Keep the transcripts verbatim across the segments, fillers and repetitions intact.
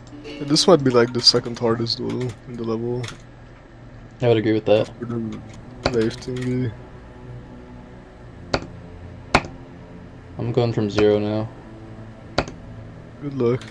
This might be like the second hardest duel in the level. I would agree with that. After the wave thingy. I'm going from zero now. Good luck.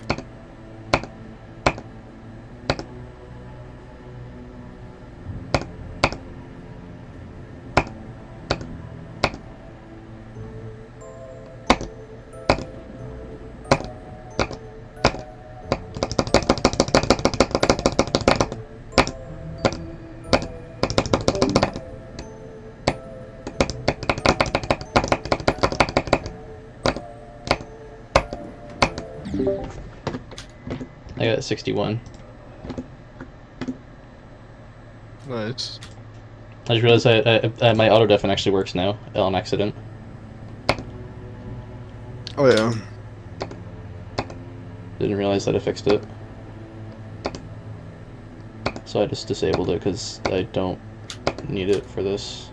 I got sixty-one. Nice. I just realized I, I, I, my auto deafen actually works now on accident. Oh yeah. Didn't realize that I fixed it. So I just disabled it because I don't need it for this.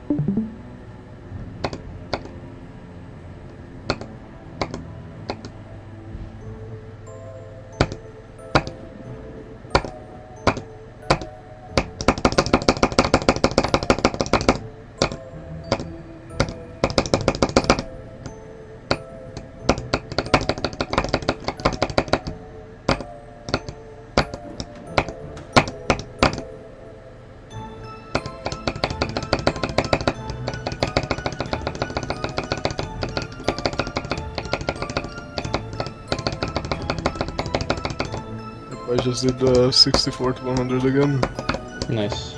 I just did the sixty-four to one hundred again. Nice.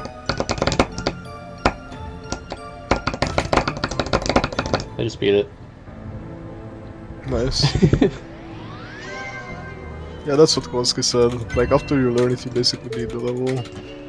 I just beat it. Nice. Yeah, that's what Koski said. Like, after you learn it, you basically beat the level.